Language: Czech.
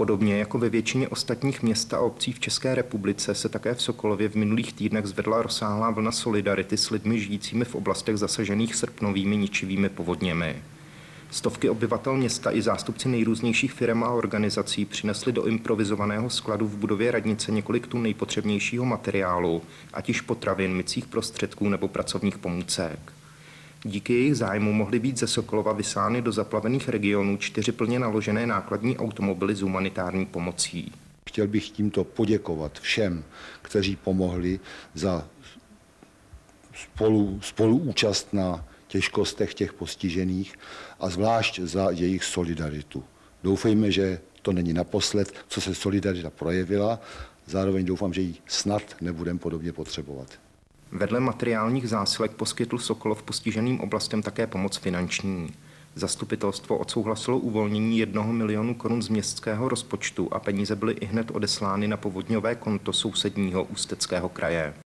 Podobně jako ve většině ostatních měst a obcí v České republice se také v Sokolově v minulých týdnech zvedla rozsáhlá vlna solidarity s lidmi žijícími v oblastech zasažených srpnovými ničivými povodněmi. Stovky obyvatel města i zástupci nejrůznějších firem a organizací přinesli do improvizovaného skladu v budově radnice několik tun nejpotřebnějšího materiálu, ať již potravin, mycích prostředků nebo pracovních pomůcek. Díky jejich zájmu mohly být ze Sokolova vysány do zaplavených regionů 4 plně naložené nákladní automobily s humanitární pomocí. Chtěl bych tímto poděkovat všem, kteří pomohli za spoluúčast na těžkostech těch postižených a zvlášť za jejich solidaritu. Doufejme, že to není naposled, co se solidarita projevila. Zároveň doufám, že ji snad nebudeme podobně potřebovat. Vedle materiálních zásilek poskytl Sokolov postiženým oblastem také pomoc finanční. Zastupitelstvo odsouhlasilo uvolnění 1 milionu korun z městského rozpočtu a peníze byly ihned odeslány na povodňové konto sousedního Ústeckého kraje.